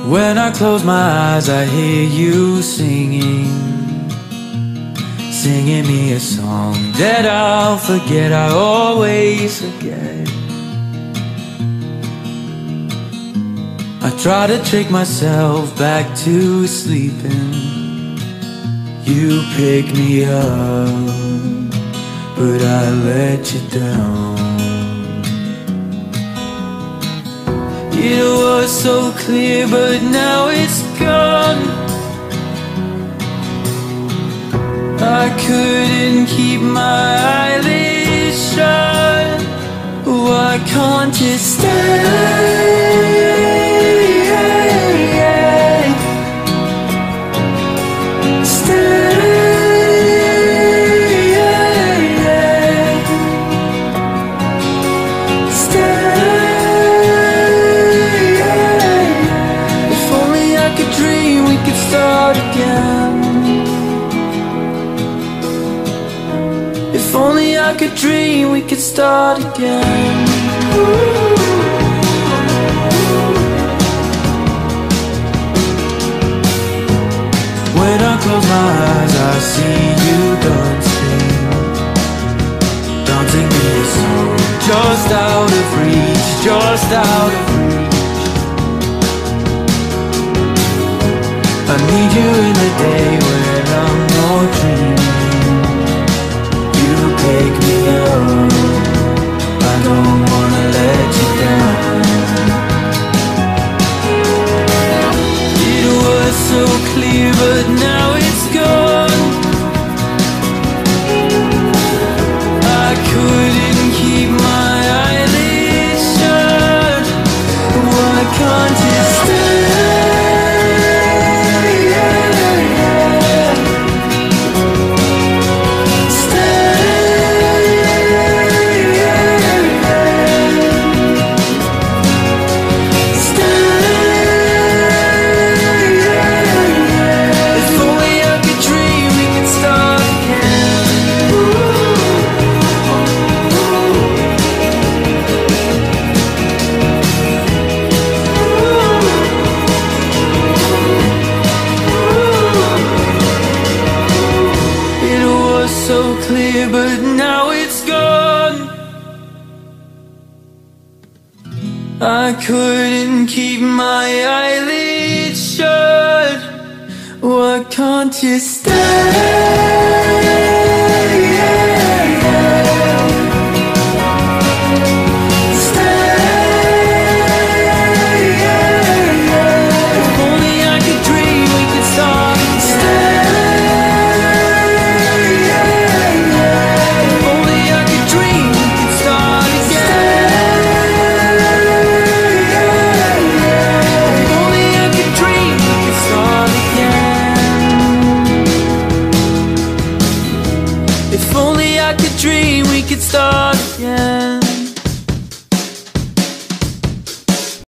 When I close my eyes, I hear you singing, singing me a song that I'll forget, I always forget. I try to trick myself back to sleeping. You pick me up, but I let you down. It was so clear, but now it's gone. I couldn't keep my eyelids shut. Why can't you stay? If only I could dream we could start again. When I close my eyes, I see you dancing, dancing me a song, just out of reach, just out of reach. I need you in the day when I'm not dreaming. Pick me up, I don't wanna let you down. It was so clear, but now it's gone. I couldn't keep my eyelids shut. Why can't you stay? So clear, but now it's gone. I couldn't keep my eyelids shut. Why can't you stay? If only I could dream we could start again.